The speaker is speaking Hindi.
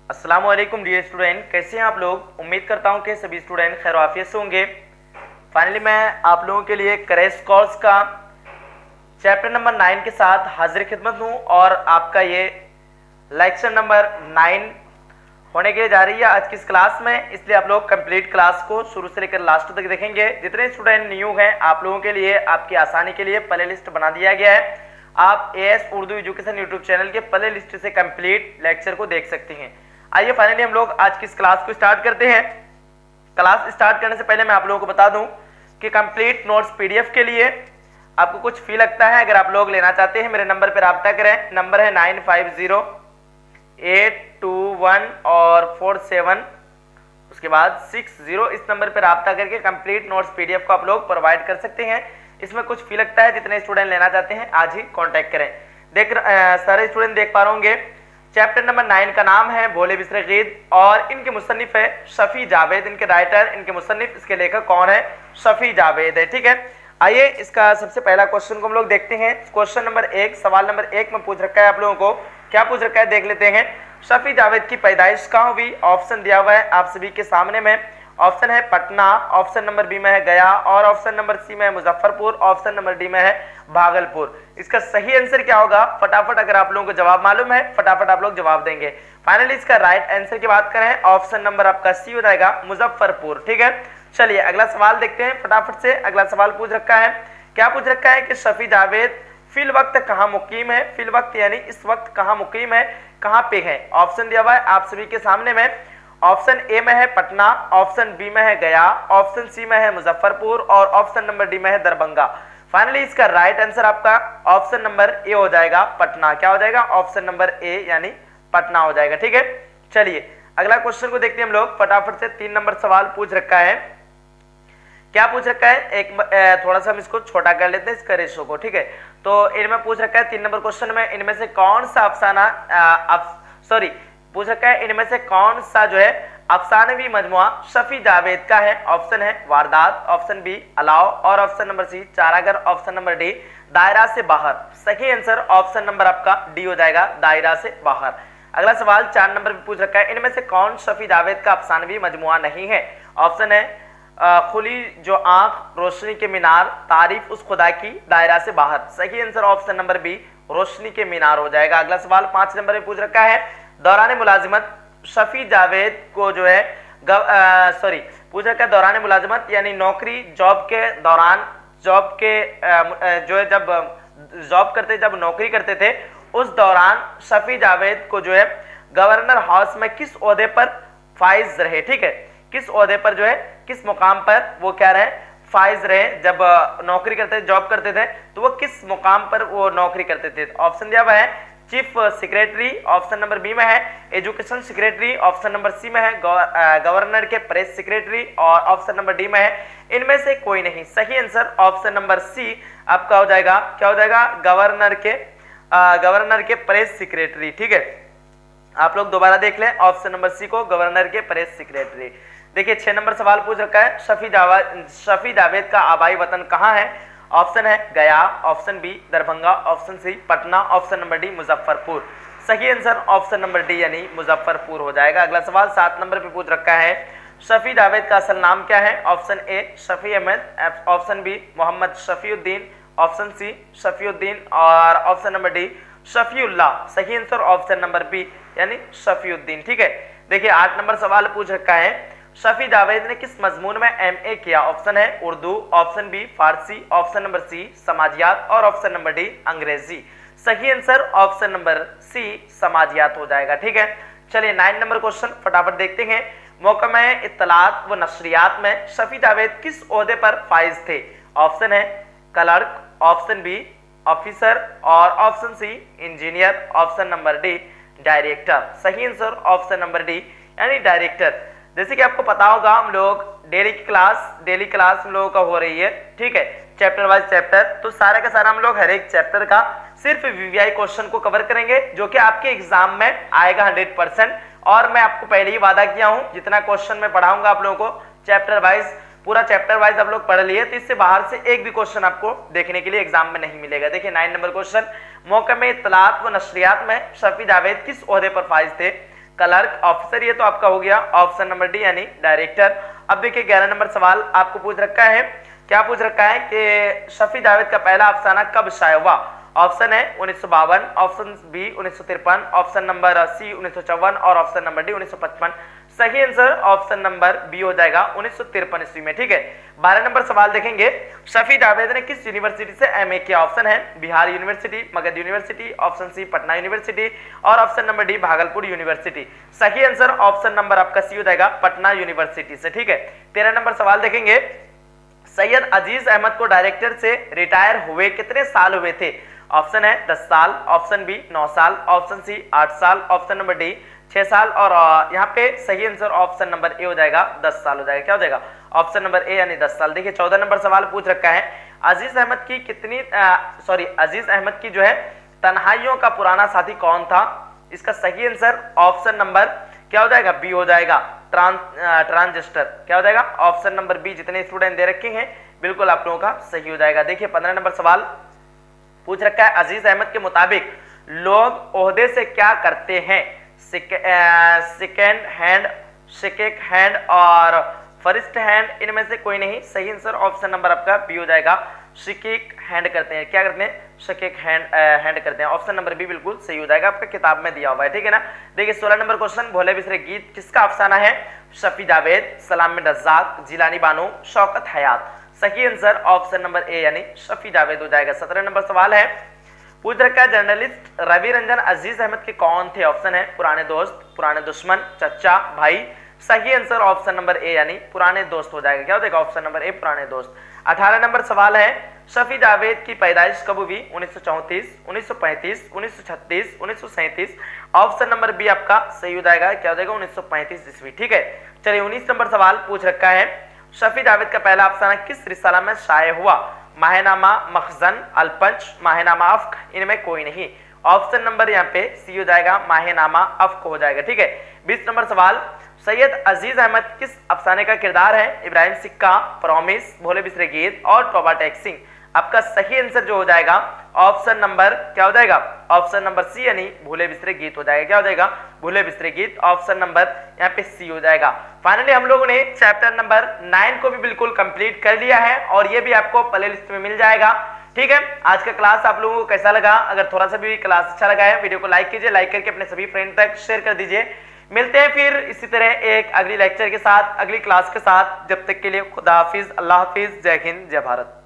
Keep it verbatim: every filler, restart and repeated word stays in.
अस्सलाम वालेकुम डियर स्टूडेंट, कैसे हैं आप लोग। उम्मीद करता हूं कि सभी स्टूडेंट खैर आफियत से होंगे। फाइनली मैं आप लोगों के लिए क्रैश कोर्स का चैप्टर नंबर नाइन के साथ हाजिर खिदमत हूं और आपका ये लेक्चर नंबर नाइन होने के लिए जा रही है आज की इस क्लास में, इसलिए आप लोग कंप्लीट क्लास को शुरू से लेकर लास्ट तक देखेंगे। जितने स्टूडेंट न्यू हैं आप लोगों के लिए आपकी आसानी के लिए प्ले लिस्ट बना दिया गया है। आप AS Urdu education YouTube channel के प्ले लिस्ट से कंप्लीट लेक्चर को देख सकते हैं। आइए फाइनली हम लोग आज की इस क्लास को स्टार्ट करते हैं। क्लास स्टार्ट करने से पहले मैं आप लोगों को बता दूं कि कंप्लीट नोट्स पीडीएफ के लिए आपको कुछ फी लगता है। अगर आप लोग लेना चाहते हैं मेरे नंबर पर राब्ता करें। नंबर है nine five zero eight two one और फोर सेवन, उसके बाद सिक्स जीरो। इस नंबर पर राब्ता करके कंप्लीट नोट्स पीडीएफ को आप लोग प्रोवाइड कर सकते हैं। इसमें कुछ फी लगता है। जितने स्टूडेंट लेना चाहते हैं आज ही कांटेक्ट करें। देख सारे स्टूडेंट देख पा रहे होंगे चैप्टर नंबर नाइन का नाम है भोले बिसरे गीत और इनके मुसन्निफ है शफी जावेद। इनके राइटर, इनके मुसन्निफ, इसके लेखक कौन है? शफी जावेद है। ठीक है, आइए इसका सबसे पहला क्वेश्चन को हम लोग देखते हैं। क्वेश्चन नंबर एक, सवाल नंबर एक में पूछ रखा है आप लोगों को। क्या पूछ रखा है देख लेते हैं। शफी जावेद की पैदाइश कहाँ हुई? ऑप्शन दिया हुआ है आप सभी के सामने में। ऑप्शन है पटना, ऑप्शन नंबर बी में है गया और ऑप्शन नंबर सी में है मुजफ्फरपुर, ऑप्शन नंबर डी में है भागलपुर। इसका सही आंसर क्या होगा? फटाफट अगर आप लोगों को जवाब मालूम है फटाफट आप लोग जवाब देंगे। फाइनली इसका राइट आंसर की बात करें ऑप्शन नंबर आपका सी हो जाएगा, मुजफ्फरपुर। ठीक है, चलिए अगला सवाल देखते हैं फटाफट से। अगला सवाल पूछ रखा है, क्या पूछ रखा है कि शफी जावेद फिल वक्त कहाँ मुकीम है? फिल वक्त यानी इस वक्त कहाँ मुकीम है, कहाँ पे है? ऑप्शन दिया हुआ है आप सभी के सामने में। ऑप्शन ए में है पटना, ऑप्शन बी में है गया, ऑप्शन सी में है मुजफ्फरपुर और ऑप्शन नंबर डी में है दरभंगा। फाइनली इसका राइट आंसर आपका ऑप्शन नंबर ए हो जाएगा, पटना। क्या हो जाएगा? ऑप्शन नंबर ए यानी पटना हो जाएगा। ठीक है, चलिए अगला क्वेश्चन को देखते हैं हम लोग फटाफट से। तीन नंबर सवाल पूछ रखा है। क्या पूछ रखा है? एक थोड़ा सा हम इसको छोटा कर लेते हैं इसका रेशो को। ठीक है, तो इनमें पूछ रखा है तीन नंबर क्वेश्चन में इनमें से कौन सा अफसाना सॉरी पूछ रखा है इनमें से कौन सा जो है अफसानवी मजमुआ शफी जावेद का है? ऑप्शन है वारदात, ऑप्शन बी अलाव और ऑप्शन नंबर सी चारागर, ऑप्शन नंबर डी दायरा से बाहर। सही आंसर ऑप्शन नंबर आपका डी हो जाएगा, दायरा से बाहर। अगला सवाल चार नंबर पे पूछ रखा है इनमें से कौन शफी जावेद का अफसानवी मजमुआ नहीं है? ऑप्शन है खुली जो आंख, रोशनी के मीनार, तारीफ उस खुदा की, दायरा से बाहर। सही आंसर ऑप्शन नंबर बी रोशनी के मीनार हो जाएगा। अगला सवाल पांच नंबर पे पूछ रखा है दौरान मुलाजिमत शफी जावेद को जो है सॉरी पूछ रखा है दौरान मुलाजिमत यानी नौकरी जॉब के दौरान जॉब के आ, जो है जब जॉब करते जब नौकरी करते थे उस दौरान शफी जावेद को जो है गवर्नर हाउस में किस ओहदे पर फाइज रहे? ठीक है, किस ओहदे पर जो है किस मुकाम पर वो क्या रहे? फाइज रहे। जब नौकरी करते थे, जॉब करते थे तो वो किस मुकाम पर वो नौकरी करते थे? ऑप्शन दिया हुआ है chief secretary, option number B में है education secretary, option number C में है गवर्नर के प्रेस सेक्रेटरी और ऑप्शन नंबर डी में है इनमें से कोई नहीं। सही आंसर ऑप्शन नंबर सी आपका हो जाएगा। क्या हो जाएगा? गवर्नर के गवर्नर के प्रेस सेक्रेटरी। ठीक है, आप लोग दोबारा देख लें ऑप्शन नंबर सी को, गवर्नर के प्रेस सेक्रेटरी। देखिए छह नंबर सवाल पूछ रखा है शफी जावेद शफी जावेद का आबाई वतन कहाँ है? ऑप्शन है Gaya, option B Darbhanga, option C Patna, option number D Muzaffarpur. सही आंसर ऑप्शन नंबर डी यानी मुजफ्फरपुर हो जाएगा। अगला सवाल सात नंबर पे पूछ रखा है शफी जावेद का असल नाम क्या है? Option A Shafi Ahmad, option B Mohammad Shafiuddin, option C Shafiuddin और ऑप्शन नंबर डी शफीउल्लाह। सही आंसर ऑप्शन नंबर बी यानी शफीउद्दीन। ठीक है, देखिए आठ नंबर सवाल पूछ रखा है शफी जावेद ने किस मजमून में एमए किया? ऑप्शन है Urdu, option B Farsi, option number C समाजियात और ऑप्शन नंबर डी अंग्रेजी। सही आंसर ऑप्शन नंबर सी समाजियात हो जाएगा। ठीक है, चलिए नाइन नंबर क्वेश्चन फटाफट देखते हैं। महकमा इत्तलात व नशरियात में शफी जावेद किस ओहदे पर फाइज थे? ऑप्शन है क्लर्क, ऑप्शन बी ऑफिसर और option C engineer, option number D director. सही आंसर ऑप्शन नंबर डी यानी डायरेक्टर। जैसे कि आपको पता होगा हम लोग डेली की क्लास डेली क्लास हम लोगों का हो रही है। ठीक है, चैप्टर वाइज चैप्टर, तो सारा का सारा हम लोग हर एक चैप्टर का सिर्फ वीवीआई क्वेश्चन को कवर करेंगे जो कि आपके एग्जाम में आएगा हंड्रेड परसेंट। और मैं आपको पहले ही वादा किया हूं जितना क्वेश्चन मैं पढ़ाऊंगा आप लोगों को चैप्टर वाइज, पूरा चैप्टर वाइज आप लोग पढ़ लिए तो इससे बाहर से एक भी क्वेश्चन आपको देखने के लिए एग्जाम में नहीं मिलेगा। देखिए नाइन नंबर क्वेश्चन, महकमा इत्तलात व नशरियात में शफी जावेद किस ओहदे पर फाइज थे? क्लर्क, ऑफिसर, ये तो आपका हो गया ऑप्शन नंबर डी यानी डायरेक्टर। अब देखिए ग्यारह नंबर सवाल आपको पूछ रखा है, क्या पूछ रखा है कि शफी जावेद का पहला अफसाना कब शाया हुआ? ऑप्शन है उन्नीस सौ बावन, ऑप्शन बी उन्नीस सौ तिरपन, ऑप्शन नंबर सी उन्नीस सौ चौवन और ऑप्शन नंबर डी उन्नीस सौ पचपन। सही आंसर ऑप्शन नंबर बी हो जाएगा उन्नीस सौ तिरपन ईस्वी में। ठीक है, बारह नंबर सवाल देखेंगे, शफी जावेद ने किस यूनिवर्सिटी से एमए किया? ऑप्शन है Bihar university, Magadh university, option C Patna university और option number D Bhagalpur university. सही आंसर ऑप्शन नंबर आपका सी हो जाएगा पटना यूनिवर्सिटी से। ठीक है, तेरह नंबर सवाल देखेंगे, सैयद अजीज अहमद को डायरेक्टर से रिटायर हुए कितने साल हुए थे? ऑप्शन है दस साल, ऑप्शन बी नौ साल, ऑप्शन सी आठ साल, ऑप्शन नंबर डी छह साल और यहाँ पे सही आंसर ऑप्शन नंबर ए हो जाएगा दस साल हो जाएगा। क्या हो जाएगा? ऑप्शन नंबर ए यानी दस साल। देखिए चौदह नंबर सवाल पूछ रखा है, अजीज अहमद की कितनी सॉरी अजीज अहमद की जो है तन्हाइयों का पुराना साथी कौन था? इसका सही आंसर ऑप्शन नंबर क्या हो जाएगा? बी हो जाएगा ट्रांस ट्रांजिस्टर। क्या हो जाएगा? Option number B. जितने स्टूडेंट दे रखे हैं बिल्कुल आप लोगों का सही हो जाएगा। देखिए पंद्रह नंबर सवाल पूछ रखा है, अजीज अहमद के मुताबिक लोग ओहदे से क्या करते हैं? सेकेंड हैंड, सेकेंड हैंड और फर्स्ट हैंड, इनमें से कोई नहीं। सही आंसर ऑप्शन नंबर आपका बी हो जाएगा, शिकेक हैंड करते हैं। क्या करते हैं? शिकेक हैंड हैंड करते हैं। ऑप्शन नंबर बी बिल्कुल सही हो जाएगा, आपका किताब में दिया हुआ है। ठीक है ना। देखिए सोलह नंबर क्वेश्चन, भोले बिसरे गीत किसका अफसाना है? शफी जावेद, सलाम बिन रज़्ज़ाक, जिलानी बानो, शौकत हयात। सही आंसर ऑप्शन नंबर ए यानी शफी जावेद हो जाएगा। सत्रह नंबर सवाल है, पूछ रखा है जर्नलिस्ट रवि रंजन अजीज अहमद के कौन थे? ऑप्शन है पुराने दोस्त, पुराने दुश्मन, चचा, भाई। सही आंसर ऑप्शन नंबर ए यानी पुराने दोस्त हो जाएगा। क्या हो जाएगा? ऑप्शन नंबर ए पुराने दोस्त। अठारह नंबर सवाल है, शफी जावेद की पैदाइश कब हुई? उन्नीस सौ चौंतीस, उन्नीस सौ पैंतीस, उन्नीस सौ छत्तीस, उन्नीस सौ सैंतीस। ऑप्शन नंबर बी आपका सही हो जाएगा। क्या हो जाएगा? उन्नीस सौ पैंतीस ईस्वी। ठीक है, चलिए उन्नीस नंबर सवाल पूछ रखा है, शफी जावेद का पहला अफसाना किस रिसाला में शाये हुआ? माहिनामा, मखजन, अलपंच, माहिनामा अफ्क, इनमें कोई नहीं। ऑप्शन नंबर यहाँ पे सी हो जाएगा, माहिनामा अफ्क हो जाएगा। ठीक है, बीस नंबर सवाल, सैयद अजीज अहमद किस अफसाने का किरदार है? इब्राहिम सिक्का, प्रॉमिस, भोले बिसरे गीत और तौबा टैक्सिंग। आपका सही आंसर जो हो जाएगा ऑप्शन नंबर क्या हो जाएगा? ऑप्शन नंबर सी यानी भूले बिसरे गीत हो जाएगा। क्या हो जाएगा? भूले बिसरे गीत। ऑप्शन नंबर यहाँ पे सी हो जाएगा। फाइनली हम लोगों ने चैप्टर नंबर नाइन को भी बिल्कुल कंप्लीट कर लिया है और ये भी आपको प्ले लिस्ट में मिल जाएगा। ठीक है, आज का क्लास आप लोगों को कैसा लगा? अगर थोड़ा सा भी क्लास अच्छा लगा है वीडियो को लाइक कीजिए, लाइक करके अपने सभी फ्रेंड तक शेयर कर दीजिए। मिलते हैं फिर इसी तरह एक अगली लेक्चर के साथ, अगली क्लास के साथ। जब तक के लिए खुदा हाफिज, अल्लाह हाफिज, जय हिंद, जय भारत।